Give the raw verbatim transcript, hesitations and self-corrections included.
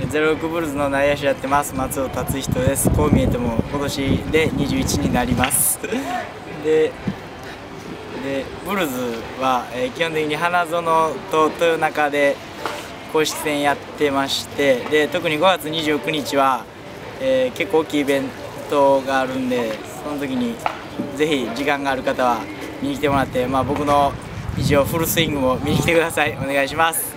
ゼロろくブルズの内野手やってます松尾達人です。こう見えても今年でにじゅういちになりますででブルズは、えー、基本的に花園と豊中で公式戦やってまして、で特にごがつにじゅうくにちは、えー、結構大きいイベントがあるんで、その時にぜひ時間がある方は見に来てもらって、まあ、僕の一応フルスイングも見に来てください。お願いします。